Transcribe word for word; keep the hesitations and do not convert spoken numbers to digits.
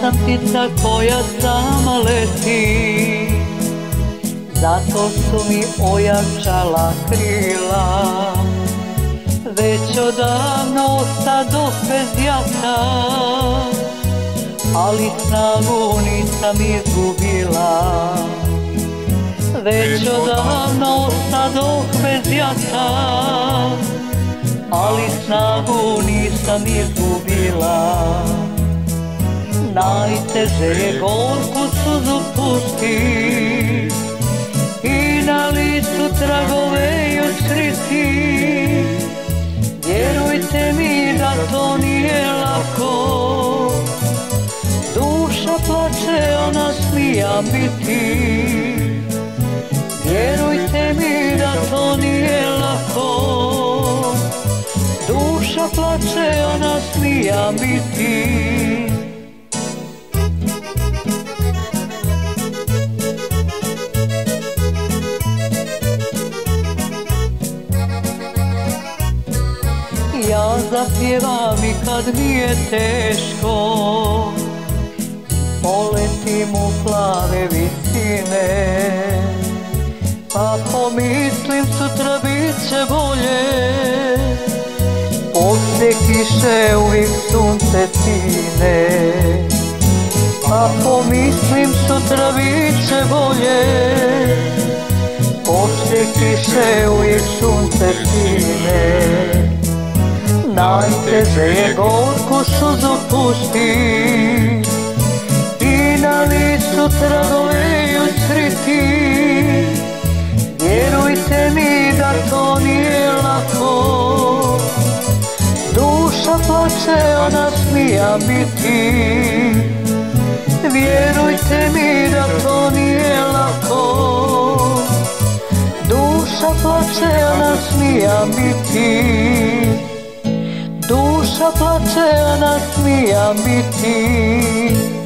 sam ptica koja sama leti, zato su mi ojačala krila. Već odavno ostadoh bez jata, ali snagu nisam izgubila. Već odavno ostadoh bez jata, ali snagu nisam izgubila. Najteže je gorku suzu pustit i na licu tragove još kriti. Vjerujte mi da to nije lako, duša plače, ona smija biti. Vjerujte mi da to nije lako, duša plače, ona smija biti. Ja zapjevam i kad mi je teško, poletim u plave visine, pa pomislim sutra bit će bolje. Poslije kiše uvijek sunce sine, pa pomislim sutra bit će bolje. Poslije kiše uvijek sunce sine. Najteže je gorku suzu pustit i na licu tragove još kriti. Vjerujte mi da to nije lako, duša plače, ona smija biti. Vjerujte mi da to nije lako, duša plače, ona smija biti. Duša plače, ona smija biti.